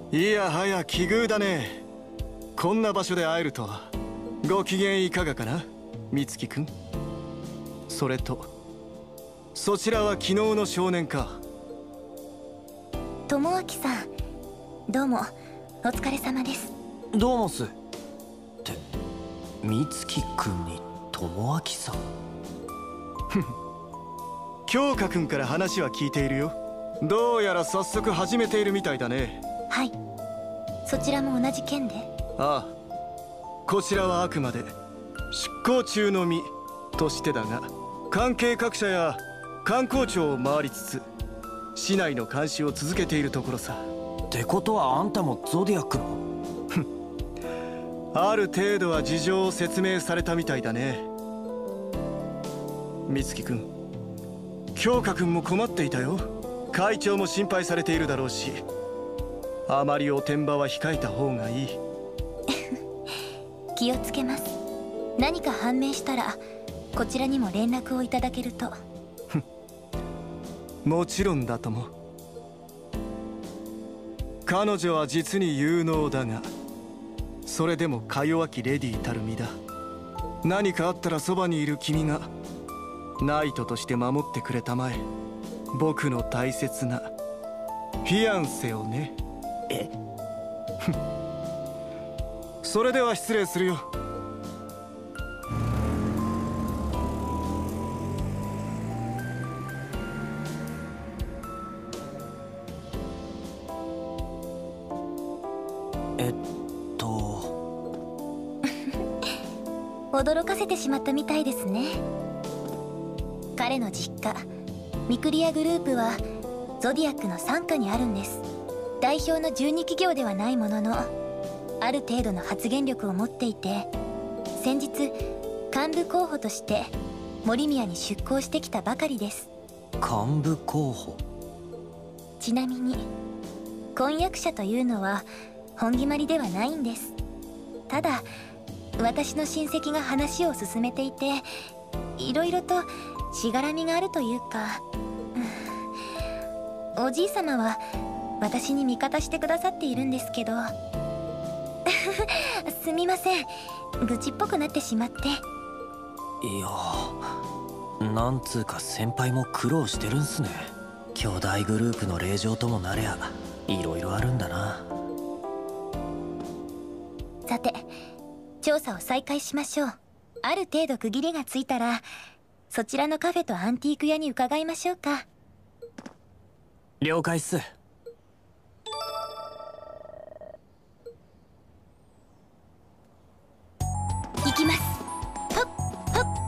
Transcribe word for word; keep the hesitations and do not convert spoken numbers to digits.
いやはや奇遇だね。こんな場所で会えるとは。ご機嫌いかがかな、美月君。それとそちらは昨日の少年か。 智明さん、どうもお疲れ様です。 どうもす。って美月君に智明さん。 京香君から話は聞いているよ。どうやら早速始めているみたいだね。 はい、そちらも同じ件で。 ああ、こちらはあくまで出向中の身としてだが、関係各社や観光庁を回りつつ市内の監視を続けているところさ。 ってことはあんたもゾディアックの？ ある程度は事情を説明されたみたいだね。美月君、京香君も困っていたよ。会長も心配されているだろうし、あまりおてんばは控えた方がいい。 気をつけます。何か判明したらこちらにも連絡をいただけると。 もちろんだとも。彼女は実に有能だが、それでもか弱きレディーたる身だ。何かあったらそばにいる君がナイトとして守ってくれたまえ。僕の大切なフィアンセをね。 え？ それでは失礼するよ。 えっと驚かせてしまったみたいですね。彼の実家ミクリアグループはゾディアックの傘下にあるんです。代表のじゅうに企業ではないものの、ある程度の発言力を持っていて、先日幹部候補として森宮に出向してきたばかりです。 幹部候補？ ちなみに婚約者というのは本決まりではないんです。ただ私の親戚が話を進めていて、いろいろとしがらみがあるというか、うん、おじい様は私に味方してくださっているんですけど。すみません、愚痴っぽくなってしまって。 いやー、なんつうか先輩も苦労してるんすね。兄弟グループの令嬢ともなりゃいろいろあるんだな。 さて、調査を再開しましょう。ある程度区切りがついたらそちらのカフェとアンティーク屋に伺いましょうか。 了解っす。 行きます。はっはっ。